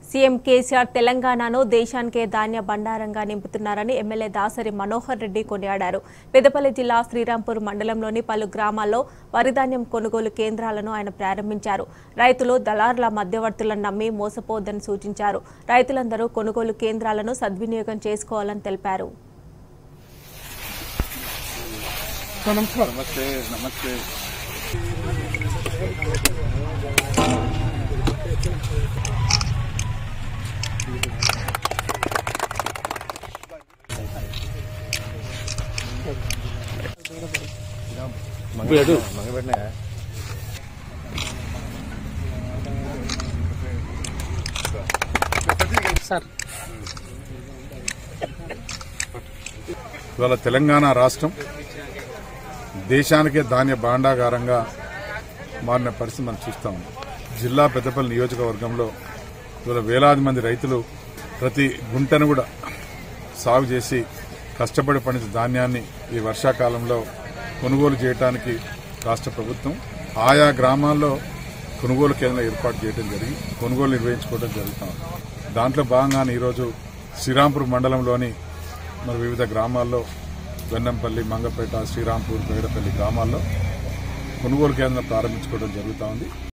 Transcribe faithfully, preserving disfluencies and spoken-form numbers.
CM KCR తెలంగాణను దేశానికే ధాన్య బండారంగా నింపుతున్నారని ఎమ్మెల్యే దాసరి మనోహర్ రెడ్డి కొనియాడారు. పెద్దపల్లి జిల్లా శ్రీరాంపూర్ మండలంలోని పలు గ్రామాల్లో వరిధాన్యం కొనుగోలు కేంద్రాలను ఆయన ప్రారంభించారు. రైతులు దళారుల మధ్యవర్తులను నమ్మి మోసపోవద్దని సూచించారు. రైతులందరూ కొనుగోలు కేంద్రాలను సద్వినియోగం చేసుకోవాలని తెలిపారు. నమస్తే నమస్తే మంగపెట్టినా సార్ ఇవాళ తెలంగాణ రాష్ట్రం దేశానికే ధాన్య భాండాగారంగా మారిన పరిస్థితి మనం చూస్తాం. జిల్లా పెద్దపల్లి నియోజకవర్గంలో ఇవాళ వేలాది మంది రైతులు ప్రతి గుంటను కూడా సాగు చేసి కష్టపడి పండించిన ధాన్యాన్ని ఈ వర్షాకాలంలో కొనుగోలు చేయడానికి రాష్ట్ర ప్రభుత్వం ఆయా గ్రామాల్లో కొనుగోలు కేంద్రం ఏర్పాటు చేయడం జరిగి కొనుగోలు నిర్వహించుకోవడం జరుగుతాం. దాంట్లో భాగంగానే ఈరోజు శ్రీరాంపూర్ మండలంలోని మరి వివిధ గ్రామాల్లో వెన్నంపల్లి, మంగపేట, శ్రీరాంపూర్, బేడపల్లి గ్రామాల్లో కొనుగోలు కేంద్రం ప్రారంభించుకోవడం జరుగుతూ ఉంది.